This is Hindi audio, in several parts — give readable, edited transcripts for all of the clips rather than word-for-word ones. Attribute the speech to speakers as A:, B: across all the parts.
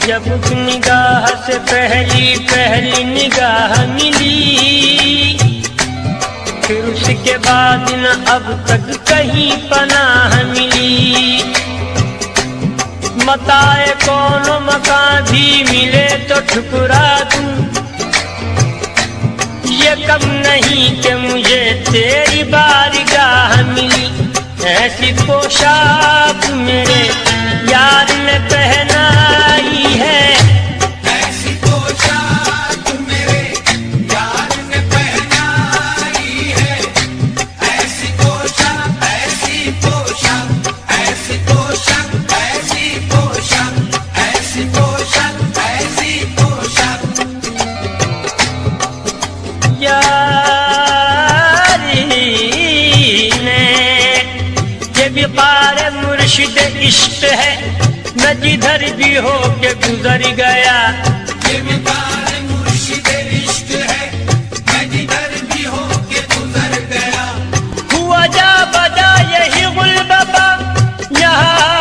A: जब निगाह से पहली निगाह मिली, फिर उसके बाद न अब तक कहीं पनाह मिली। मताए कौन मकान भी मिले तो ठुकरा दूं, ये कब नहीं कि मुझे तेरी बारगाह मिली। ऐसी पोशाक मेरे यार ने पहनाई है,
B: ऐसी पोशाक मेरे यार ने पहनाई है। ऐसी पोशाक, ऐसी पोशाक, ऐसी पोशाक, ऐसी पोशाक, ऐसी पोशाक, ऐसी पोशाक।
A: यारी ने ये भी पारे मुर्शिद इश्क है, मैं जिधर भी हो के गुजर गया।
B: ये भी पारे मुर्शिद इश्क है, मैं जिधर भी हो के गुजर गया।
A: हुआ जा बजा यही गुलबा, यहाँ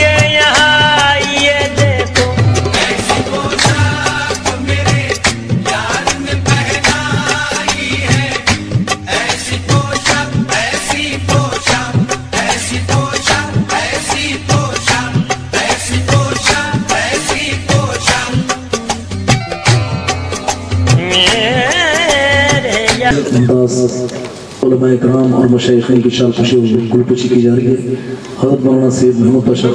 A: आइए देखो।
B: ऐसी पोशाक मेरे यार ने पहनाई है। ऐसी पोशाक, ऐसी पोशाक, ऐसी पोशाक, ऐसी पोशाक, ऐसी पोशाक, ऐसी पोशाक।
A: मेरे यार
C: उलमा इकराम और मशाइखीन की शान खुशी गुलपुची की जा रही है। हज़रत मौलाना सैयद मोहम्मद बशीर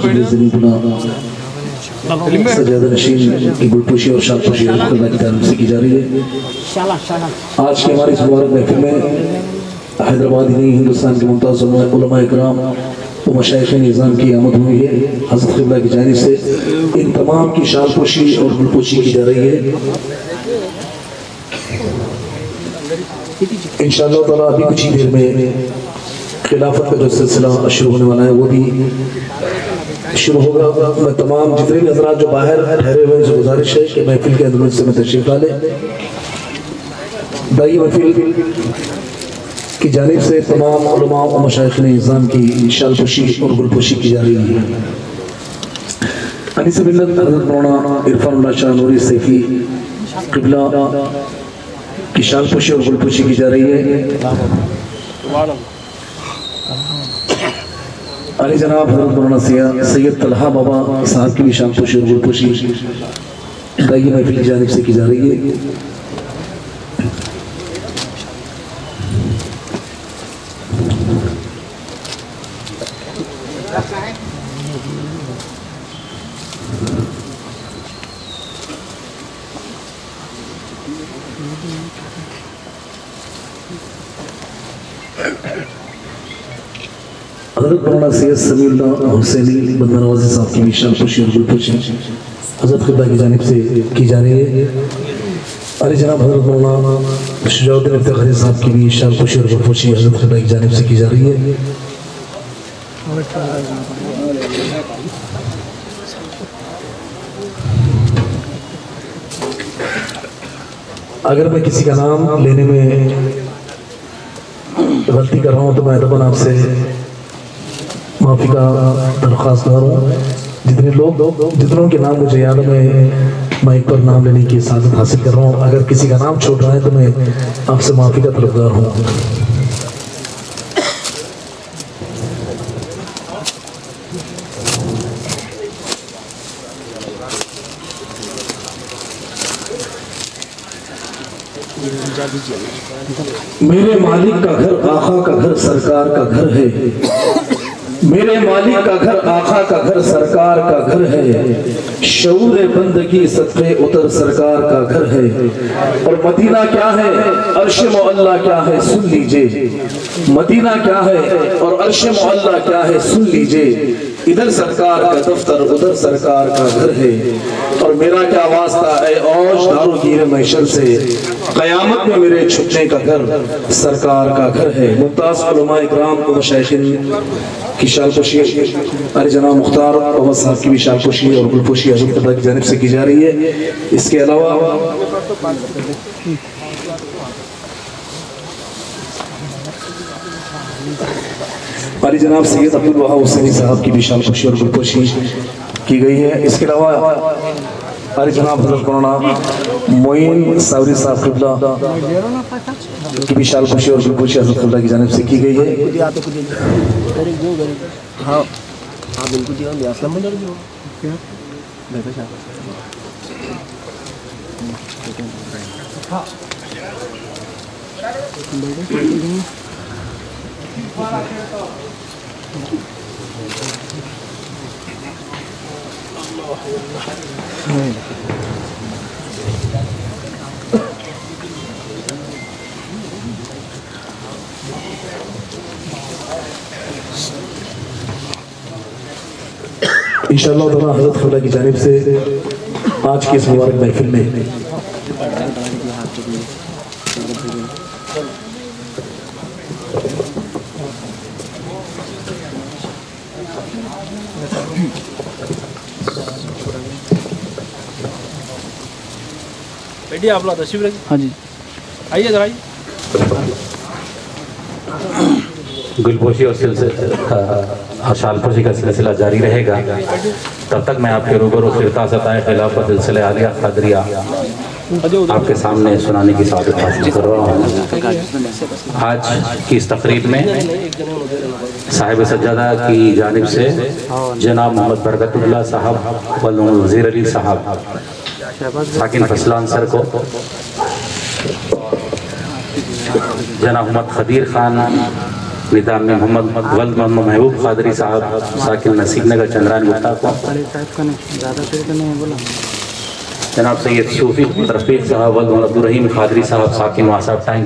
C: सजादा नशीन की गुलपुशी और शान खुशी अल्लाह की तरफ से की जा रही है। आज की हमारी इस मुबारक महफिल में हैदराबाद ही नहीं, हिंदुस्तान के मुमताज़ उलमा इकराम और मशाइखीन निज़ाम की आमद हुई है। हज़रत क़िबला की जानिब से इन तमाम की शान खुशी और गुलपुशी की जा रही है। इंशाअल्लाह ताला अभी कुछ ही देर में खिलाफत का जो सिलसिला शुरू होने वाला है वो भी शुरू होगा। मैं तमाम जितने भी हज़रात जो बाहर ठहरे हुए हैं गुजारिश है कि महफिल के अंदर से में तशरीफ डालें। दाई महफिल की जानिब से तमाम उलमा और मशाइख़ीन निज़ाम की शानपुशी और गुलपुशी की जा रही है। अनीस मिल्लत हज़रत मौलाना इरफानुल्लाह शाह नूरी सैफी क़िबला की शानपुशी और गुलपुशी की जा रही है। अली जनाब हज़रत मौलाना सैयद तलहा बाबा साहब की भी शानपुशी और गुलपुशी दाई महफिल की जानिब से की जा रही है। हज़रत मौलाना सैयद समीउल्लाह हुसैनी बंदनवाज़ी साहब की भी शानपुशी और गुलपुशी हज़रत क़िबला की जानिब से की जा रही है। अली जनाब हज़रत मौलाना शुजाउद्दीन इफ्तिखारी साहब की भी शानपुशी और गुलपुशी हज़रत क़िबला की जानिब से की जा रही है। अगर मैं किसी का नाम लेने में गलती कर रहा हूँ तो मैं अदबन आपसे माफ़ी का दरख्वास्त कर रहा हूँ। जितनों के नाम मुझे याद है मैं माइक पर नाम लेने की इजाज़त हासिल कर रहा हूँ। अगर किसी का नाम छूट रहा है तो मैं आपसे माफ़ी का तलबगार हूँ। मेरे मालिक का घर आका का घर सरकार का घर है। मेरे मालिक का घर आका का घर सरकार का घर है। शऊर बंदगी सदक़े उतर सरकार का घर है। और मदीना क्या है अर्श मुअल्ला क्या है सुन लीजिए। मदीना क्या है और अर्श मुअल्ला क्या है सुन लीजिए। इधर सरकार का दफ्तर उधर सरकार का घर है। और मेरा क्या वास्ता है औश दारुगीर महशर से, क़यामत में मेरे छुपने का घर सरकार का घर है। मुमताज़ उलमा इकराम और मशाइखीन की शानपुशी अली जनाब मुख्तार बाबा साहब की भी शानपुशी और गुलपुशी हज़रत क़िबला की जानिब से की जा रही है। इसके अलावा अली जनाब सैयद अब्दुल वहाब हुसैनी साहब की भी शानपुशी और गुलपुशी की गई है। इसके अलावा और जनाब हज़रत मौलाना मोइन सावरी साहब क़िबला की विशाल खुशी और गुलबुशी हज़रत क़िबला की जानिब से की गई है। इंशाअल्लाह ताला हज़रत क़िबला की जानिब से आज की इस मुबारक महफिल में
D: आप लोग तशरीफ रखिए। हाँ जी, आइए जरा आइए।
E: गुलपोशी और शालपोशी का सिलसिला जारी रहेगा। तब तक मैं आपके रूबरू फिरता सताए खिलाफत सिलसिले आलिया क़दरिया आपके सामने सुनाने की सादत हासिल कर रहा हूँ। आज की इस तकरीब में साहिब सज्जादा की जानिब से जनाब मोहम्मद बरकतुल्लाह साहब व वज़ीर अली साहब साकिन फसलान सर को, जनाब मोहम्मद खदीर खान निदाम में मोहम्मद वल्द मोहम्मद महबूब कादरी साहब साकिन नसीब नगर चंद्रान गुप्ता को, जनाब सैयद सूफी रफीक साहब वल्द मोहम्मद अब्दुर्रहीम कादरी साहब साकिन वासाब टाइम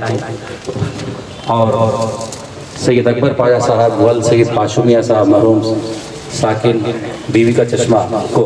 E: और सैयद अकबर पाया साहब वल्द सैयद पाशुमिया साहब मरहूम साकिन बीवी का चश्मा को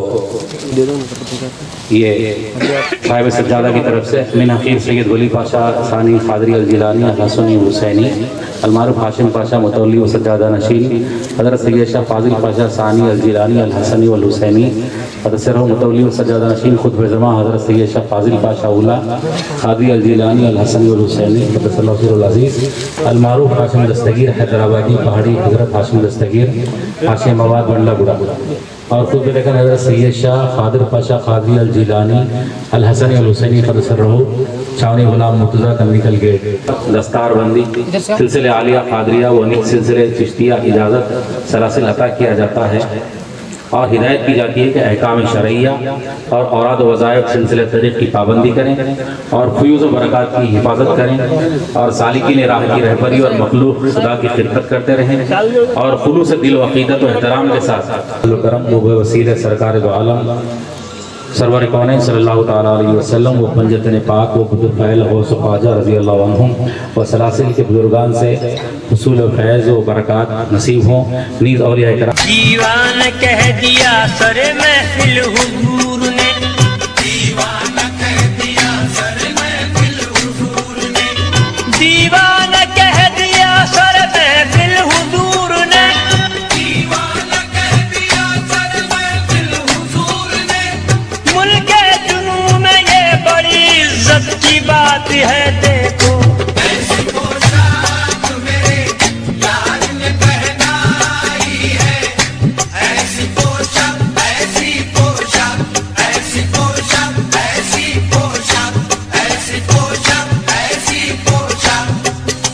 E: ये साहिब सज्जादा की तरफ से मिन हकीर सैयद वली पाशा सानी क़ादरी अल जिलानी अल हसनी हुसैनी अलमारूफ हाशिम पाशा मुतवल्ली व सज्जादा नशीन हज़रत सैयद शाह फाजिल पाशा सानी अल जिलानी अल हसनी वल हुसैनी हज़रत मुतवल्ली व सज्जादा नशीन खुतब ज़मा हज़रत सैयद शाह फाजिल पाशा उला क़ादरी अल जिलानी अल हसनी वल हुसैनी क़द्दसल्लाहु अज़ीज़ अलमारूफ हाशिम दस्तगीर हैदराबादी पहाड़ी हज़रत हाशिम दस्तगीर हाशिम मवाद बंडला गुड़ा और खुद में देखा हज़रत सैयद शाह क़ादिर पाशा क़ादरी अल जिलानी अल हसनी अल हुसैनी क़द्दसल्लाहु छावनी गुलाम मुर्तज़ा कमिकल गेट दस्तारबंदी सिलसिले आलिया क़ादरिया व निक सिलसिले चिश्तिया इजाज़त सलासिल अता किया जाता है और हिदायत की जाती है कि अहकाम शरइया और औराद वज़ाइफ सिलसिले तरीक़ की पाबंदी करें और फ़यूज़ व बरक़ात की हिफाजत करें और सालिकीन राह की रहबरी और मखलूक़ खुदा की खिदमत करते रहें और खुलूस दिल व अक़ीदत व एहतराम के साथ करम व वसीले सरकार दो आलम सरवर कौन सल्लल्लाहु तआला अलैहि वसल्लम व पंजतन पाक व बुजुर्ग फैल गौस ख्वाजा रज़ियल्लाहु अन्हुम व सलासिल के बुजुर्गान से हुसूल फैज़ व बरक़ात नसीब हों। नीज़ औलिया किराम
A: दीवान कह दिया सर महफिल हुजूर ने,
B: दीवान कह दिया सर महफिल हुजूर ने,
A: दीवान कह दिया सर महफिल हुजूर ने,
B: दीवान कह दिया सर महफिल हुजूर ने,
A: मुल्क जुनू में ये बड़ी इज्जत की बात है। देखो
B: ऐसी पोशाक मेरे यार ने पहनाई है, ऐसी पोशाक ऐसी पोशाक ऐसी पोशाक ऐसी पोशाक ऐसी पोशाक ऐसी पोशाक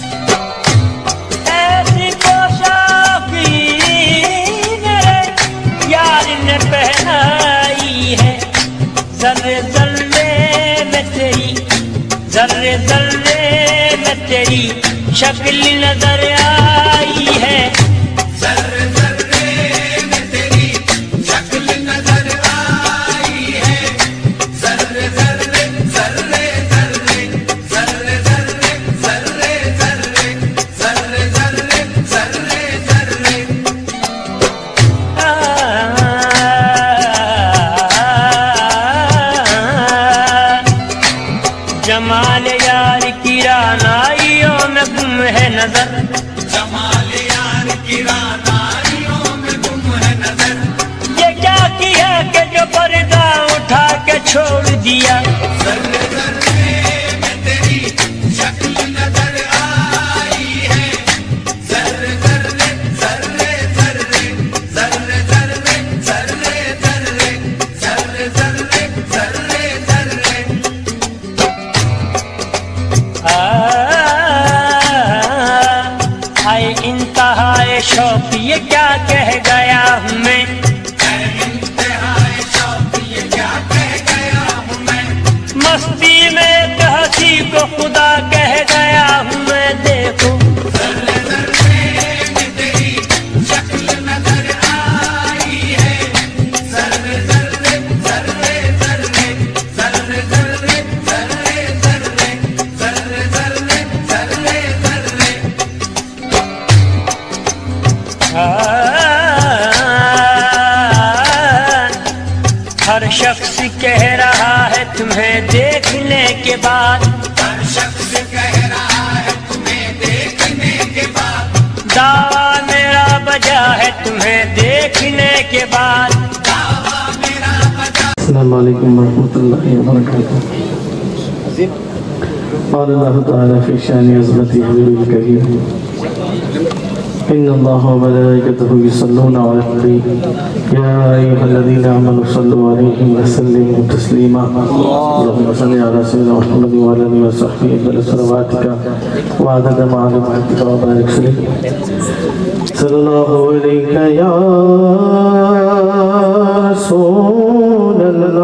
A: ऐसी पोशाक मेरे यार ने पहनाई है। जर्रे जर्रे में तेरी, जर्रे जर्रे में तेरी शक्ल नजर आई है।
B: ज़र्रे ज़र्रे में तेरी शक्ल नजर आई है, ज़र्रे ज़र्रे ज़र्रे ज़र्रे ज़र्रे ज़र्रे ज़र्रे ज़र्रे ज़र्रे ज़र्रे ज़र्रे ज़र्रे
A: जमाल यार की रानाइयों में गुम है नजर,
B: जमाल यार की रानाइयों में गुम है नजर,
A: ये क्या किया कि जो पर्दा उठा के छोड़ दिया।
B: ज़र्रे ज़र्रे में तेरी शक्ल नजर आई है, ज़र्रे ज़र्रे ज़र्रे ज़र्रे ज़र्रे ज़र्रे ज़र्रे ज़र्रे ज़र्रे ज़र्रे ज़र्रे
A: शौक ये क्या कह गया हूँ मैं, मस्ती में हंसी को खुदा कह गया हूँ मैं। देखो हर शख्स कह रहा है तुम्हें देखने के बाद,
B: हर शख्स कह रहा है तुम्हें देखने के बाद,
A: दावा मेरा बजा है तुम्हें देखने के बाद।
B: दावा मेरा बजा।
F: अस्सलामु अलैकुम वरहमतुल्लाहि वबरकातुहू। قال الله تعالى في شأن عظمته حبيبه الكريم إن الله وملائكته يصلون على النبي يا أيها الذين آمنوا صلوا عليه وسلموا تسليما اللهم صل على سيدنا محمد وعلى آله وصحبه أفضل صلواتك وعدد معلوماتك وبارك وسلم صلى الله عليك يا رسول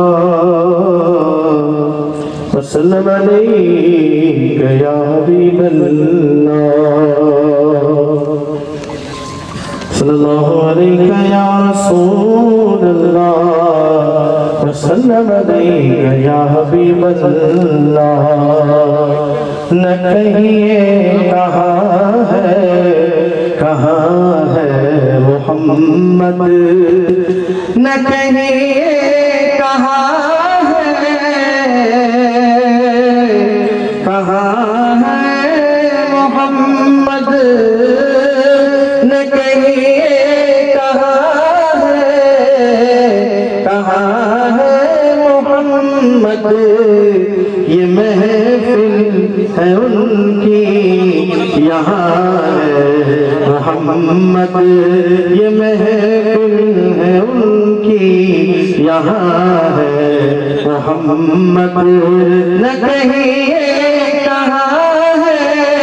F: الله وسلم عليك يا حبيب الله सल्लल्लाहु अलैका या रसूल अल्लाह वसल्लम अलैका या हबीब अल्लाह। न कहिए कहाँ है मोहम्मद, न कहिए कहाँ है मोहम्मद, न कहिए कहाँ है मोहम्मद। ये महफिल है उनकी यहाँ है मोहम्मद, ये महफिल है उनकी यहाँ है मोहम्मद। न कहिए कहाँ है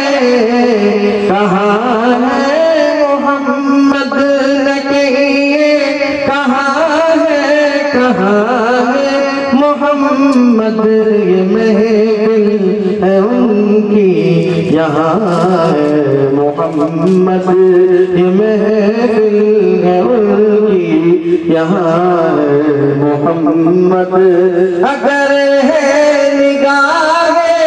F: मोहम्मद, न कहिए कहाँ है मोहम्मद। ये महफिल है उनकी यहाँ है मोहम्मद, ये महफिल है उनकी यहाँ है मोहम्मद। अगर है निगाहे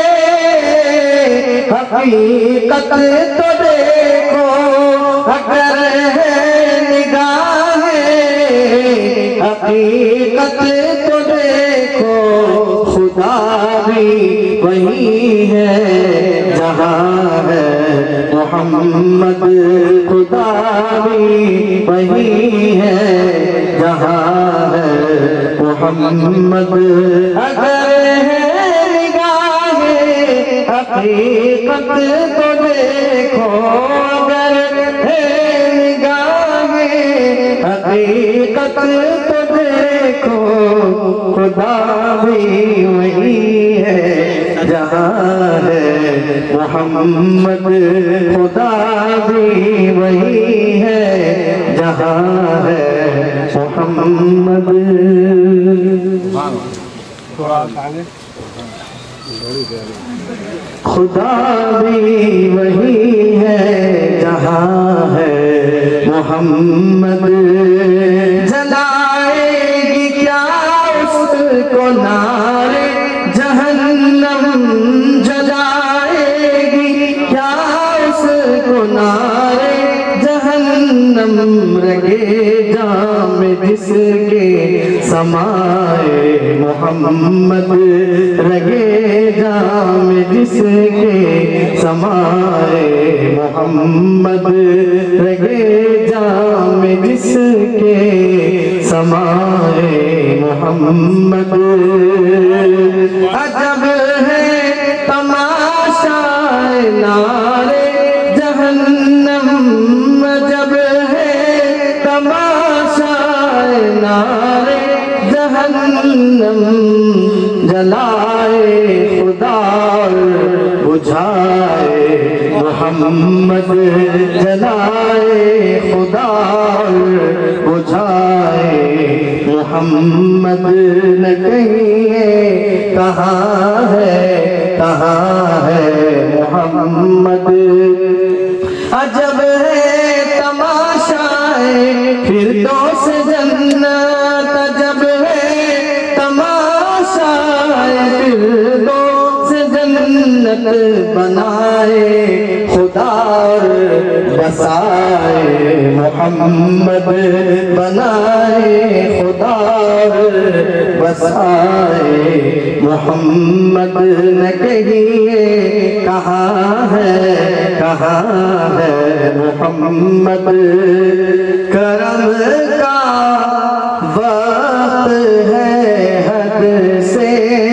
F: हकीकत तो देखो, अगर है निगाहे हकीकत तो देखो, खुदा भी वही है जहाँ है मोहम्मद, खुदा भी वही है जहाँ है मोहम्मद। अगर है निगाहे हकीकत तो देखो, अगर है निगाहे हकीकत तो देखो, खुदा भी वही है जहाँ है मोहम्मद, खुदा भी वही है जहाँ है मोहम्मद। खुदा भी वही है जहाँ है मोहम्मद। जलाएगी क्या उसको नारे जहन्नम, जलाएगी क्या उसको नारे जहन्नम। रगे जाम जिसके समाए मोहम्मद, रगे जाम जिसके समाए मोहम्मद, रगे जाम जिसके समाए मोहम्मद। अजब है तमाशाए नारे जहन्नम, अजब है तमाशाए नारे जहन्नम। जलाए खुदा बुझाए मोहम्मद जलाए खुदा बुझाए मोहम्मद न कहिए कहाँ है मोहम्मद। अजब है तमाशाए फिरदौस जन्नत, अजब है तमाशाए फिरदौस जन्नत बनाए खुदा बसाए मोहम्मद बनाए खुदा बसाए मोहम्मद न कहिए कहाँ है मोहम्मद। करम का वक्त है हद से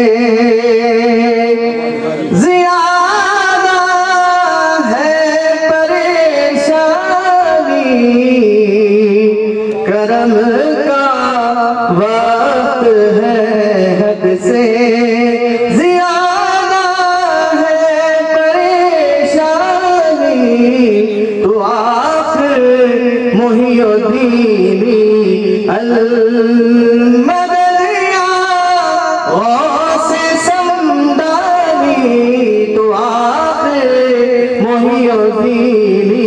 F: ज़्यादा है परेशानी, करम का वक्त है हद से ज़्यादा है परेशानी। तो आखिर मुहियुद्दीनी अल-मदनिया गौसे समदानी, तो आखिर मुहियुद्दीनी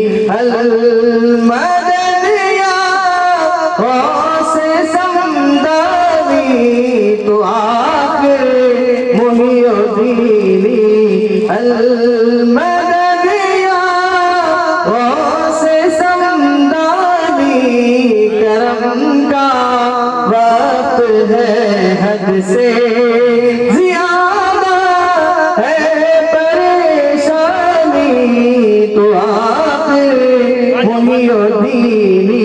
F: अल-मदनिया गौसे समदानी, तो आखिर मुहियुद्दीनी अल-मदनिया गौसे समदानी। करम का वक्त है हद से ज़्यादा है परेशानी, तो आखिर मुहियुद्दीनी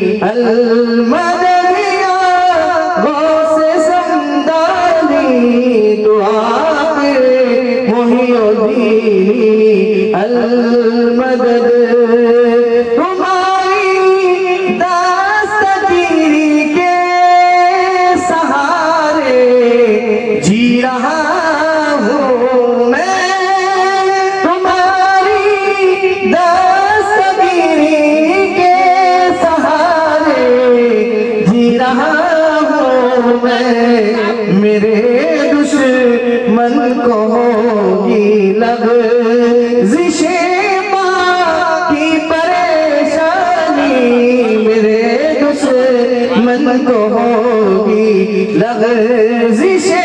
F: अल-मदनिया गौसे समदानी, तो आखिर मुहियुद्दीनी अल-मदद। तुम्हारी दस्तगीरी के सहारे जी रहा हूँ मैं, तुम्हारी दस्तगीरी के सहारे जी रहा हूँ मैं। मेरे दुश्मन को होगी लग़ज़िशे की परेशानी, मेरे दुश्मन को होगी लग़ज़िशे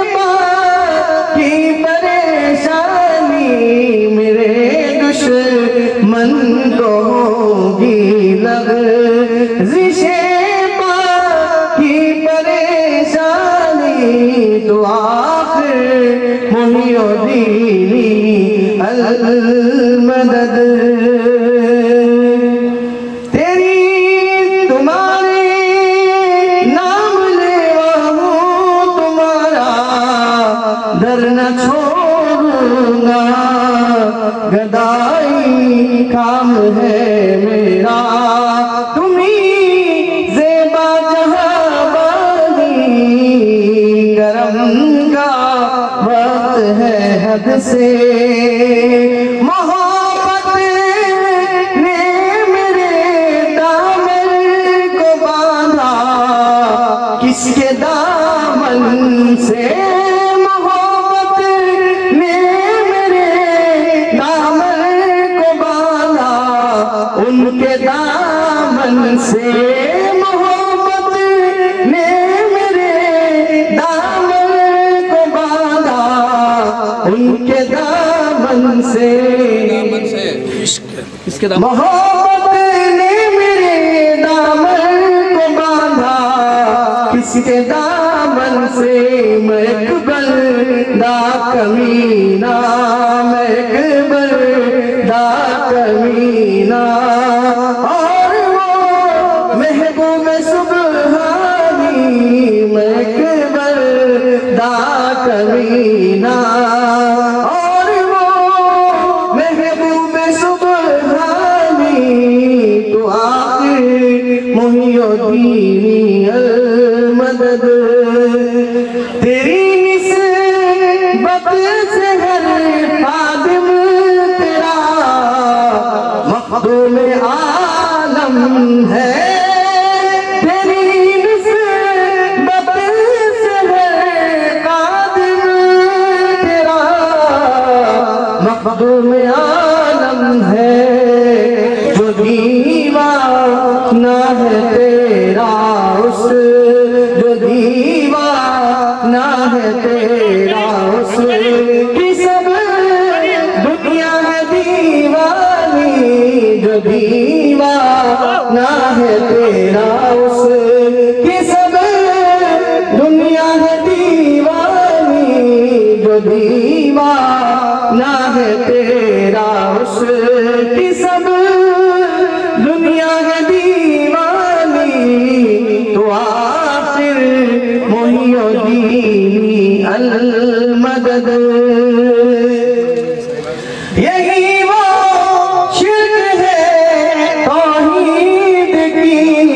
F: की परेशानी, मेरे दुश्मन को होगी लग़ज़िशे की परेशानी। तो आखिर मुहियुद्दीनी अल-मदद। तेरी तुम्हारे नाम लेवा हूँ, तुम्हारा दर न छोड़ूंगा, गदाई काम है मेरा, तुम्ही ज़ेबा जहां करम का वक्त है हद से। मोहब्बत ने मेरे दामन को बांधा, किसके दामन से, मोहब्बत ने मेरे दामन को बांधा, उनके दामन से, मोहब्बत ने मेरे दामन को बांधा, उनके दामन से,
D: इसके दामन
F: मोहब्बत ने मेरे दामन को बांधा, किसके दामन से। मैं एक बंदा कमीना, मैं एक बंदा कमीना, और वो महबूब सुबहानी, मैं एक बंदा कमीना, और वो महबूब सुबहानी। तो आखिर मुहियुद्दीनी अल-मदद। तेरी निस्बत से हर खादिम तेरा
G: मखदूम आलम है तेरी निस्बत से है कादिर तेरा मखदूम आलम है जो दीवाना है तेरा उस जो दीवाना है तेरा उस की सब दुनिया है दीवानी जो दीवाना है तेरा उस की सब दुनिया है दीवानी जो दीवाना है तेरा उस की सब दुनिया है दीवानी तो आखिर मोहिउद्दीनी अल मदद यही वो शिर्क है तौहीद की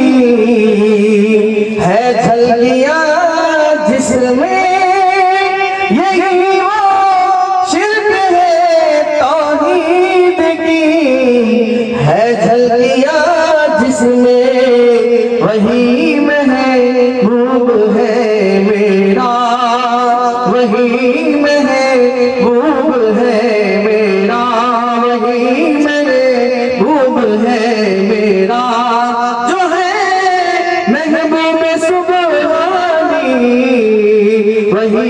G: है झलकियां जिसमें यही वो शिर्क है तौहीद की है झलकियां जिसमें वही महबूब है मेरा वही महबूब है मेरा वही महबूब है मेरा जो है महबूब सुबहानी वही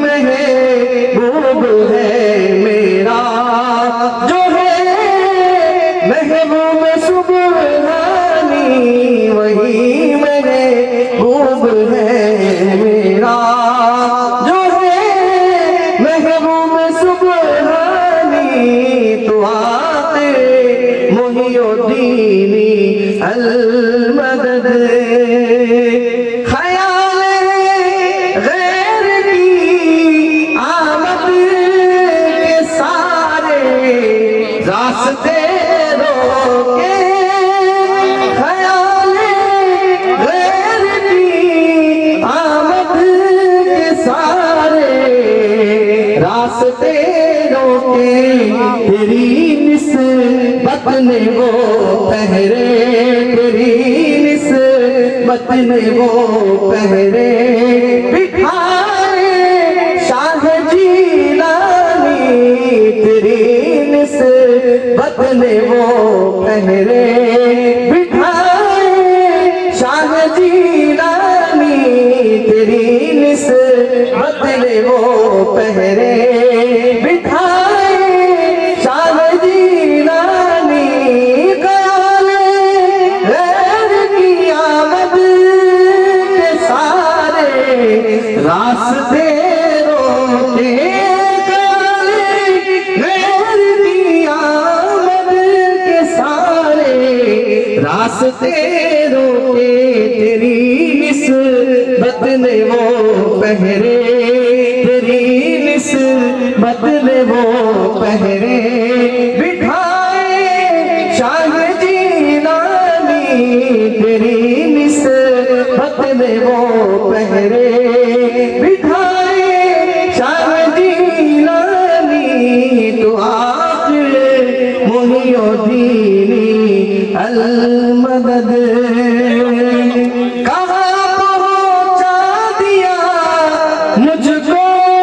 G: महबूब है मेरा जो है महबूब सुबहानी वही महबूब है मेरा जो है महबूब सुबहानी तो आते मोहिउद्दीनी अल मदद ख्याल गैर की आमद के सारे रास्ते रोके ख्याल गैर की आमद के सारे रास्ते रोके तेरी निस्बत ने वो पहरे तेरी निस्बत ने वो पहरे बिठाए शाह जीलानी तेरी निस्बत ने वो पहरे बिठाए शाह जीलानी तेरी निस्बत ने वो पहरे बिठाए शाह जीलानी ख्याल गैर की आमद के सारे रास्ते रोके ख्याल गैर की आमद के सारे रास्ते रोके तेरी निस्बत ने वो पहरे तेरी निस्बत ने वो पहरे बिठाए शाह जीलानी तेरी निस्बत ने वो पहरे बिठाए शाह जीलानी तो आखिर मोहिउद्दीनी अल मदद कहाँ पहुँचा दिया मुझको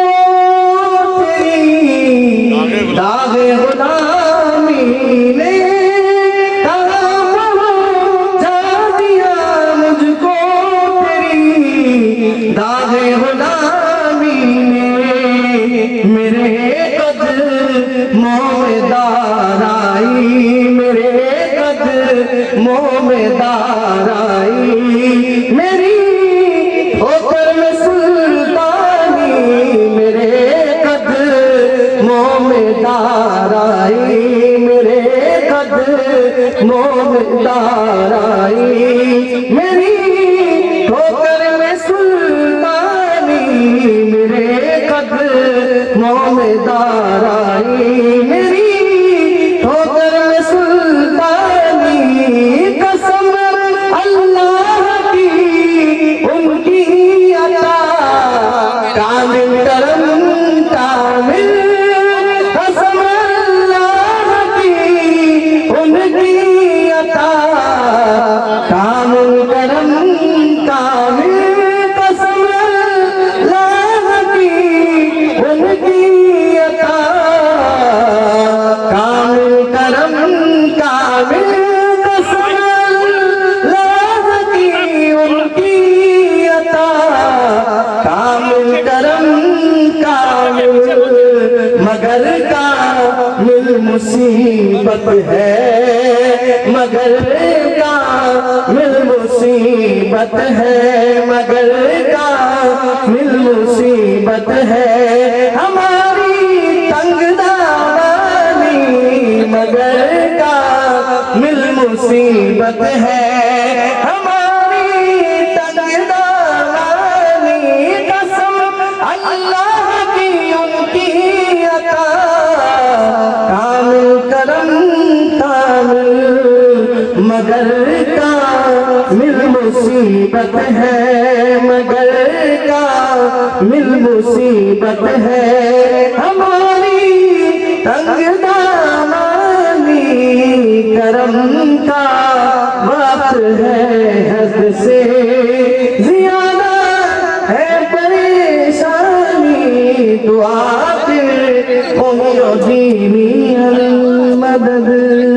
G: तेरी दागे गुलामी ने कहाँ पहुँचा दिया मुझको तेरी दागे गुलामी ने मेरे कदमों में दार आई मेरे कदमों में दार आई मेरी होकर में सुल्तानी मेरे कदमों में दार आई मेरे कदमों में दार आई मेरी होकर में सुल्तानी मेरे कदमों में दार आई मेरी होकर में सुल्तानी कसम अल्लाह की उनकी अता कामिल करम कामिल कसम अल्लाह की उनकी करम कामिल मगर कामिल मुसीबत है, मगर कामिल मुसीबत है, मगर कामिल मुसीबत है। हमारी तंगदानी मगर कामिल मुसीबत है, हमारी तंगदानी कसम अल्लाह की उनकी अता, कामिल करम कामिल मगर कामिल मुसीबत है, मगर कामिल मुसीबत है। हमारी तंगदानी करम का वक्त है, हद से ज्यादा है परेशानी, दुआ दीनी मदद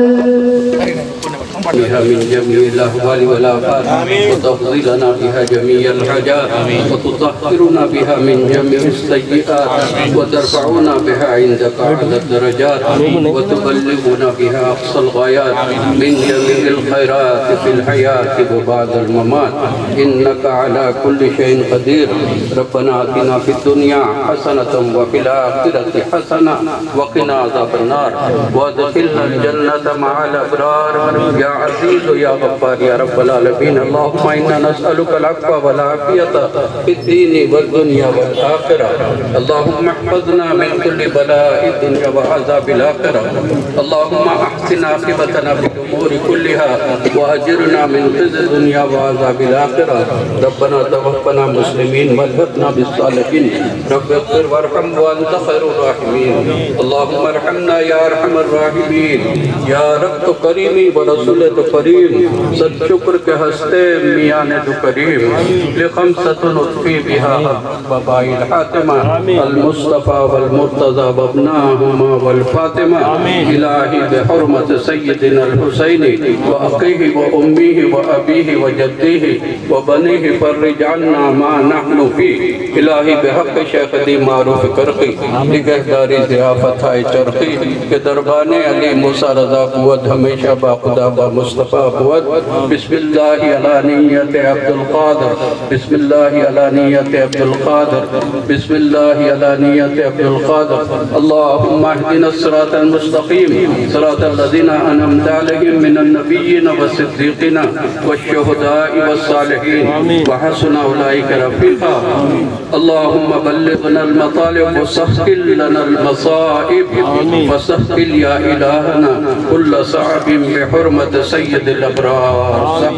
H: बिहा मिन जमील अहवाल वल आफात व तफज़ीलना बिहा जमीअल हाजात व तुतahhiruna बिहा मिन जमीइस सय्यिआत व तरफउना बिहा इंदका अला दरजात व तुबल्लिगुना बिहा अक़सल गायात मिन जमीइल खैरात फिल हयात व बअदल ममात इन्नका अला कुल्लि शैइन क़दीर। रब्बना आतिना फिद दुनिया हसनतन व फिल आखिरति हसना व क़िना अज़ाबन नार व अदखिलनल जन्नता मअल अबरार या अज़ीज़ या गफ़्फ़ार या रब्बल आलमीन। अल्लाहुम्मा इन्ना नस्अलुकल अफ़्व वल आफ़ियता फ़िद्दीन वद दुनिया वल आख़िरह। अल्लाहुम्मा अहफ़ज़ना मिन कुल्लि बलाइद दुनिया व अज़ाबिल आख़िरह। अल्लाहुम्मा अहसिन आक़िबतना फ़िल उमूरि कुल्लिहा व अजिरना मिन ख़िज़्यि दुनिया व अज़ाबिल आख़िरह। रब्बना तवफ़्फ़ना मुस्लिमीन वल्हिक़ना बिस्सालिहीन। रब्बिग़फ़िर वरहम व अंत ख़ैरुर राहिमीन। अल्लाहुम्मा अरहमना या अरहमर राहिमीन या रब करीमी व रसूल तो करीम। सद शुक्र के हस्ते मियां ने तो करीम लिखमसतुन उत्फी बिहा बबाइल हातिमा अल मुस्तफा वल मुर्तज़ा वबनाहुमा वल फातिमा इलाही बिहुरमत सय्यदिना अल हुसैनी व अखीही व उम्मीही व अबीही व जद्दीही व बनीही फर्रिज अन्ना मा नहनु फी इलाही बिहक़्क़ शेख दी मारूफ करकी निगहदारी ज़ियाफ़त हाय चरखी के दरबाने अली मूसा रज़ा कुव्वत हमेशा बाखुदा बा मुस्तफ़ा कुव्वत। बिस्मिल्लाहि अला नियत अब्दुल क़ादिर, बिस्मिल्लाहि अला नियत अब्दुल क़ादिर, बिस्मिल्लाहि अला नियत अब्दुल क़ादिर। अल्लाहुम्मा अहदिना सिरातल मुस्तक़ीम सिरातल लज़ीना अनअमता अलैहिम मिनन नबिय्यीन वस्सिद्दीक़ीन वश्शुहदाኢ वस्सालिहीन व हसुना उलाइका रफ़ीक़ा। अल्लाहुम्मा बल्लिग़नल मतालिब वसह्हिल लनल मसाइब वसह्हिल या इलाहना कुल्ल सअबिन बिहुरमत सय्यदिल अबरार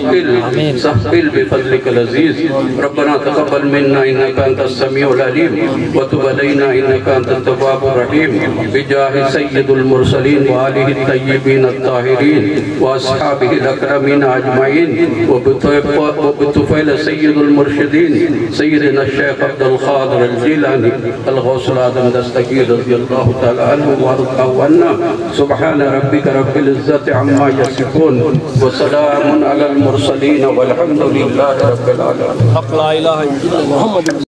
H: सहकिल बिफज़लिकल अज़ीज़। रब्बना तक़ब्बल मिन्ना इन्नका अंतस समीउल अलीम व तुब अलैना इन्नका अंतत तव्वाबुर रहीम बिजाहि सय्यिदुल मुरसलीन व आलिहि तय्यिबीन अत्ताहिरीन व अस्हाबिहिल अकरमीन अजमईन व बितुफ़ैल सय्यिदुल मुर्शिदीन सय्यिदना शेख अब्दुल क़ादिर अल जीलानी अल गौसुल आज़म दस्तगीर रज़ियल्लाहु तआला अन्हु व रज़क़हु अन्ना। सुब्हान रब्बिका रब्बिल इज़्ज़ति अम्मा यसिफ़ून व सलामुन अलल मुरसलीन वल्हम्दुलिल्लाहि रब्बिल आलमीन।